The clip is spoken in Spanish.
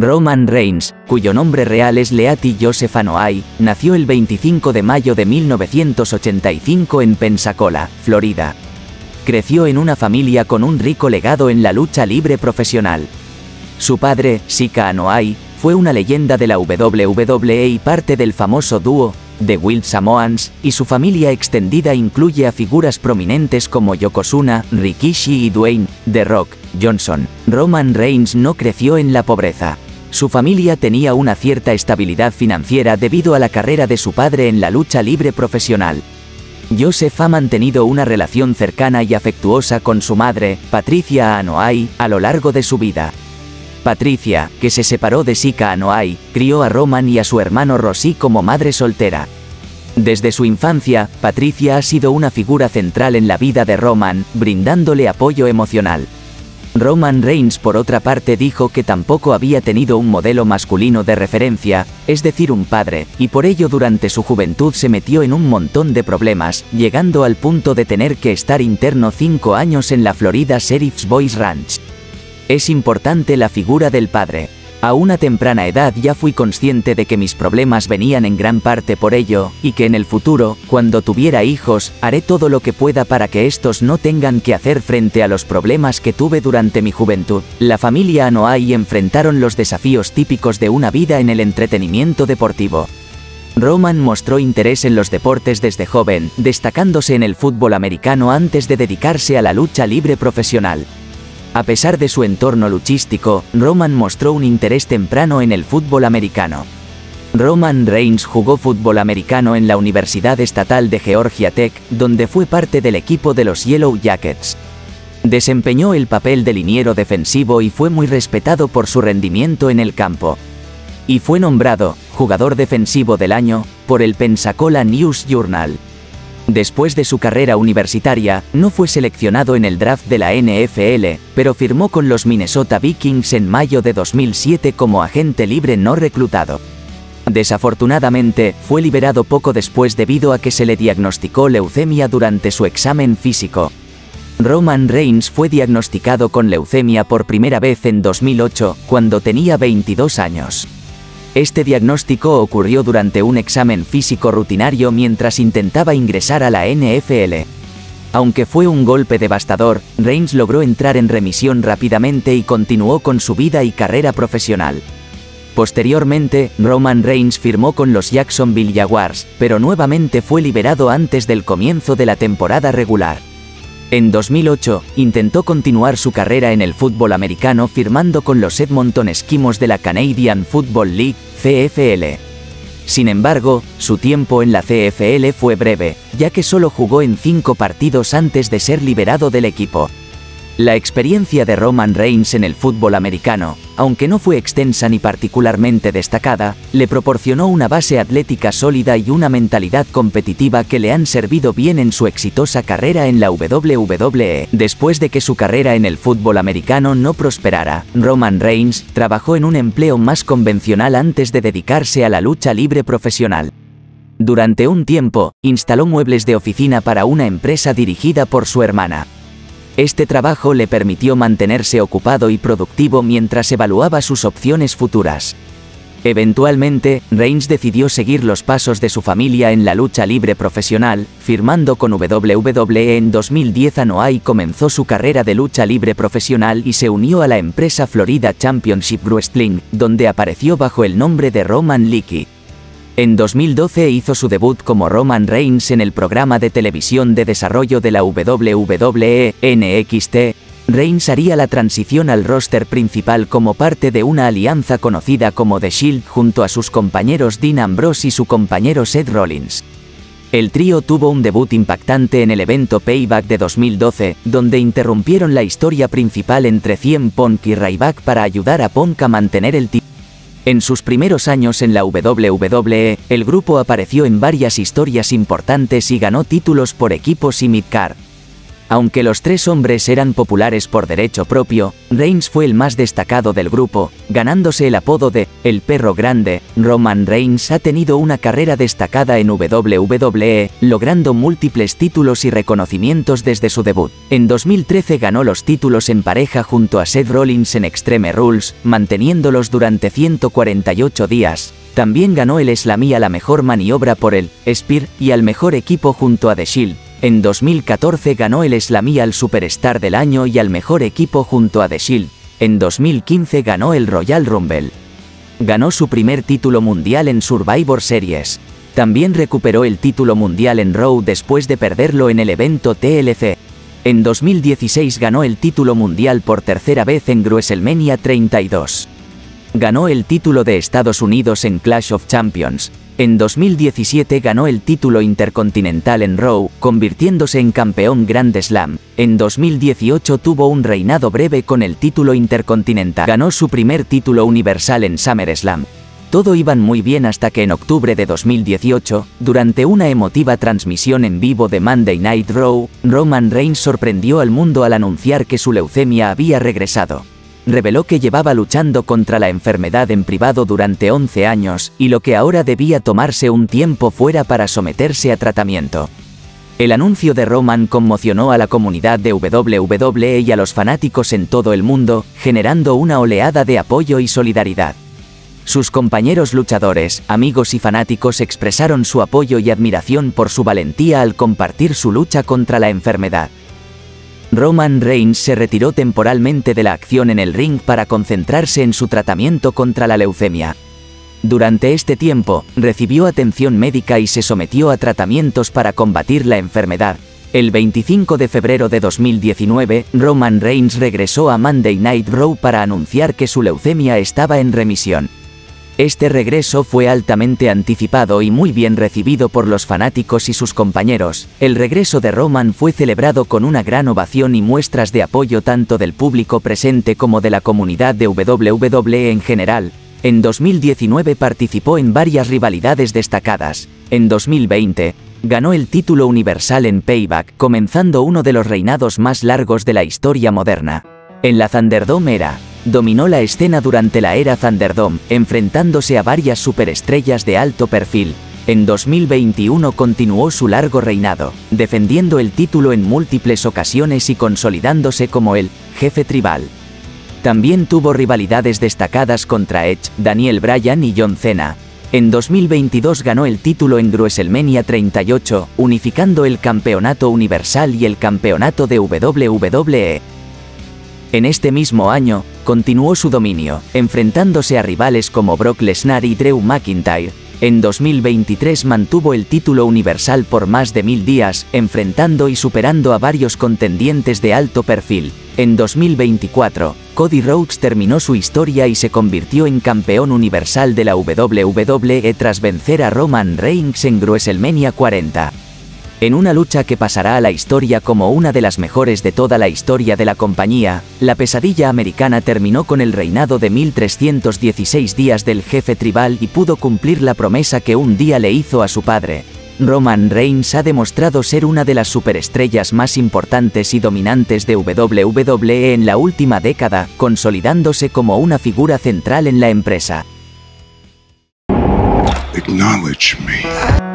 Roman Reigns, cuyo nombre real es Leahy Joseph Anoa'i, nació el 25 de mayo de 1985 en Pensacola, Florida. Creció en una familia con un rico legado en la lucha libre profesional. Su padre, Sika Anoa'i, fue una leyenda de la WWE y parte del famoso dúo The Wild Samoans, y su familia extendida incluye a figuras prominentes como Yokozuna, Rikishi y Dwayne "The Rock" Johnson. Roman Reigns no creció en la pobreza. Su familia tenía una cierta estabilidad financiera debido a la carrera de su padre en la lucha libre profesional. Joseph ha mantenido una relación cercana y afectuosa con su madre, Patricia Anoa'i, a lo largo de su vida. Patricia, que se separó de Sika Anoa'i, crió a Roman y a su hermano Rosie como madre soltera. Desde su infancia, Patricia ha sido una figura central en la vida de Roman, brindándole apoyo emocional. Roman Reigns, por otra parte, dijo que tampoco había tenido un modelo masculino de referencia, es decir, un padre, y por ello durante su juventud se metió en un montón de problemas, llegando al punto de tener que estar interno 5 años en la Florida Sheriff's Boys Ranch. Es importante la figura del padre. A una temprana edad ya fui consciente de que mis problemas venían en gran parte por ello, y que en el futuro, cuando tuviera hijos, haré todo lo que pueda para que estos no tengan que hacer frente a los problemas que tuve durante mi juventud. La familia Anoa'i enfrentaron los desafíos típicos de una vida en el entretenimiento deportivo. Roman mostró interés en los deportes desde joven, destacándose en el fútbol americano antes de dedicarse a la lucha libre profesional. A pesar de su entorno luchístico, Roman mostró un interés temprano en el fútbol americano. Roman Reigns jugó fútbol americano en la Universidad Estatal de Georgia Tech, donde fue parte del equipo de los Yellow Jackets. Desempeñó el papel de liniero defensivo y fue muy respetado por su rendimiento en el campo. Y fue nombrado jugador defensivo del año por el Pensacola News Journal. Después de su carrera universitaria, no fue seleccionado en el draft de la NFL, pero firmó con los Minnesota Vikings en mayo de 2007 como agente libre no reclutado. Desafortunadamente, fue liberado poco después debido a que se le diagnosticó leucemia durante su examen físico. Roman Reigns fue diagnosticado con leucemia por primera vez en 2008, cuando tenía 22 años. Este diagnóstico ocurrió durante un examen físico rutinario mientras intentaba ingresar a la NFL. Aunque fue un golpe devastador, Reigns logró entrar en remisión rápidamente y continuó con su vida y carrera profesional. Posteriormente, Roman Reigns firmó con los Jacksonville Jaguars, pero nuevamente fue liberado antes del comienzo de la temporada regular. En 2008, intentó continuar su carrera en el fútbol americano firmando con los Edmonton Eskimos de la Canadian Football League, CFL. Sin embargo, su tiempo en la CFL fue breve, ya que solo jugó en 5 partidos antes de ser liberado del equipo. La experiencia de Roman Reigns en el fútbol americano, aunque no fue extensa ni particularmente destacada, le proporcionó una base atlética sólida y una mentalidad competitiva que le han servido bien en su exitosa carrera en la WWE. Después de que su carrera en el fútbol americano no prosperara, Roman Reigns trabajó en un empleo más convencional antes de dedicarse a la lucha libre profesional. Durante un tiempo, instaló muebles de oficina para una empresa dirigida por su hermana. Este trabajo le permitió mantenerse ocupado y productivo mientras evaluaba sus opciones futuras. Eventualmente, Reigns decidió seguir los pasos de su familia en la lucha libre profesional, firmando con WWE en 2010. Anoa'i comenzó su carrera de lucha libre profesional y se unió a la empresa Florida Championship Wrestling, donde apareció bajo el nombre de Roman Leahy. En 2012 hizo su debut como Roman Reigns en el programa de televisión de desarrollo de la WWE, NXT. Reigns haría la transición al roster principal como parte de una alianza conocida como The Shield junto a sus compañeros Dean Ambrose y su compañero Seth Rollins. El trío tuvo un debut impactante en el evento Payback de 2012, donde interrumpieron la historia principal entre CM Punk y Ryback para ayudar a Punk a mantener el título. En sus primeros años en la WWE, el grupo apareció en varias historias importantes y ganó títulos por equipos y midcard. Aunque los tres hombres eran populares por derecho propio, Reigns fue el más destacado del grupo, ganándose el apodo de «El Perro Grande». Roman Reigns ha tenido una carrera destacada en WWE, logrando múltiples títulos y reconocimientos desde su debut. En 2013 ganó los títulos en pareja junto a Seth Rollins en Extreme Rules, manteniéndolos durante 148 días. También ganó el Slammy a la mejor maniobra por el Spear y al mejor equipo junto a The Shield. En 2014 ganó el Slammy al Superstar del Año y al mejor equipo junto a The Shield. En 2015 ganó el Royal Rumble. Ganó su primer título mundial en Survivor Series. También recuperó el título mundial en Raw después de perderlo en el evento TLC. En 2016 ganó el título mundial por tercera vez en WrestleMania 32. Ganó el título de Estados Unidos en Clash of Champions. En 2017 ganó el título intercontinental en Raw, convirtiéndose en campeón Grand Slam. En 2018 tuvo un reinado breve con el título intercontinental. Ganó su primer título universal en SummerSlam. Todo iba muy bien hasta que en octubre de 2018, durante una emotiva transmisión en vivo de Monday Night Raw, Roman Reigns sorprendió al mundo al anunciar que su leucemia había regresado. Reveló que llevaba luchando contra la enfermedad en privado durante 11 años, y lo que ahora debía tomarse un tiempo fuera para someterse a tratamiento. El anuncio de Roman conmocionó a la comunidad de WWE y a los fanáticos en todo el mundo, generando una oleada de apoyo y solidaridad. Sus compañeros luchadores, amigos y fanáticos expresaron su apoyo y admiración por su valentía al compartir su lucha contra la enfermedad. Roman Reigns se retiró temporalmente de la acción en el ring para concentrarse en su tratamiento contra la leucemia. Durante este tiempo, recibió atención médica y se sometió a tratamientos para combatir la enfermedad. El 25 de febrero de 2019, Roman Reigns regresó a Monday Night Raw para anunciar que su leucemia estaba en remisión. Este regreso fue altamente anticipado y muy bien recibido por los fanáticos y sus compañeros. El regreso de Roman fue celebrado con una gran ovación y muestras de apoyo tanto del público presente como de la comunidad de WWE en general. En 2019 participó en varias rivalidades destacadas. En 2020, ganó el título universal en Payback, comenzando uno de los reinados más largos de la historia moderna. En la Thunderdome dominó la escena durante la era Thunderdome, enfrentándose a varias superestrellas de alto perfil. En 2021 continuó su largo reinado, defendiendo el título en múltiples ocasiones y consolidándose como el jefe tribal. También tuvo rivalidades destacadas contra Edge, Daniel Bryan y John Cena. En 2022 ganó el título en WrestleMania 38, unificando el campeonato universal y el campeonato de WWE. En este mismo año, continuó su dominio, enfrentándose a rivales como Brock Lesnar y Drew McIntyre. En 2023 mantuvo el título universal por más de 1000 días, enfrentando y superando a varios contendientes de alto perfil. En 2024, Cody Rhodes terminó su historia y se convirtió en campeón universal de la WWE tras vencer a Roman Reigns en WrestleMania 40. En una lucha que pasará a la historia como una de las mejores de toda la historia de la compañía, la pesadilla americana terminó con el reinado de 1316 días del jefe tribal y pudo cumplir la promesa que un día le hizo a su padre. Roman Reigns ha demostrado ser una de las superestrellas más importantes y dominantes de WWE en la última década, consolidándose como una figura central en la empresa. Acknowledge me.